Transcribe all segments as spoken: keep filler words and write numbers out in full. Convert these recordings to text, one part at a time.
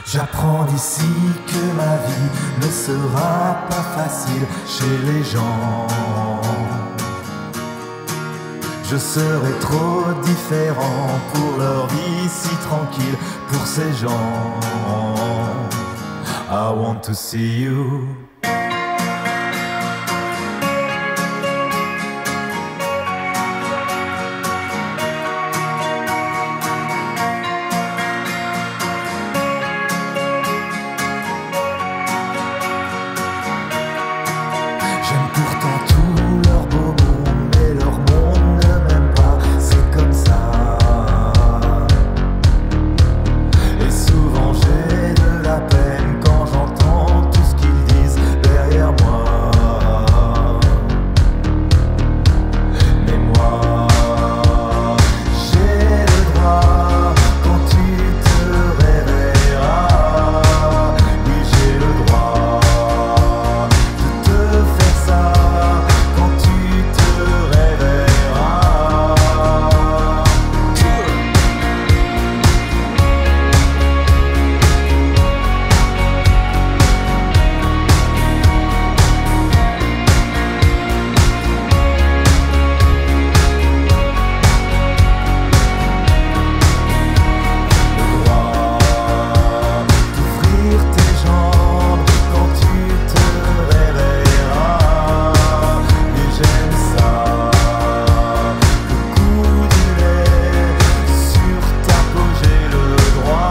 J'apprends d'ici que ma vie ne sera pas facile chez les gens. Je serai trop différent pour leur vie si tranquille, pour ces gens. I want to see you. J'aime pourtant tout leur beau monde, mais leur monde ne m'aime pas, c'est comme ça. Et souvent j'ai de la peine quand j'entends tout ce qu'ils disent derrière moi. Mais moi, j'ai le droit quand tu te réveilleras. Oui, j'ai le droit de te faire ça quand tu te réveilleras. Le droit d'ouvrir tes jambes quand tu te réveilleras. Et j'aime ça, le goût du lait sur ta peau, j'ai le droit.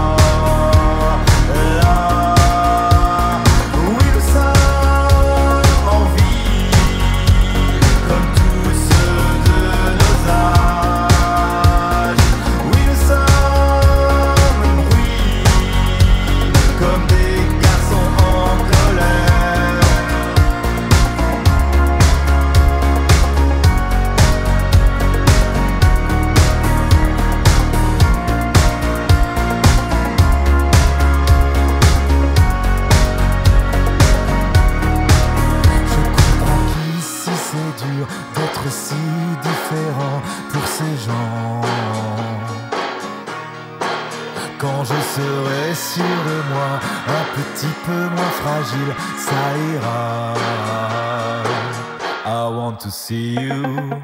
Là, oui, nous sommes en vie, comme tous ceux de nos âges. Oui, nous sommes bruits, comme des garçons en colère. Je comprends qu'ici c'est dur d'être si différent pour ces gens. Quand je serai sûr de moi, un petit peu moins fragile, ça ira. I want to see you.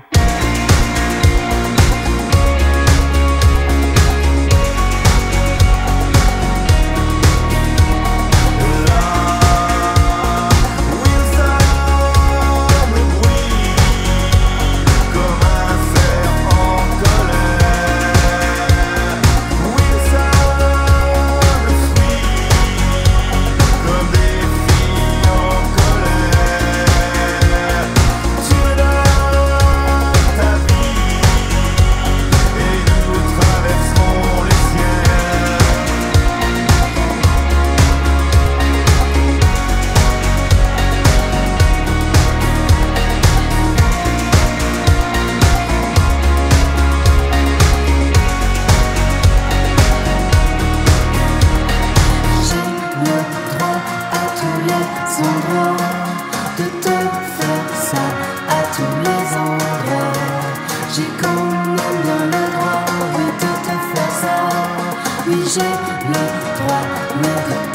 Endroits de te faire ça à tous les endroits. J'ai quand même bien le droit, oui, de te faire ça. Oui, j'ai le droit, mais de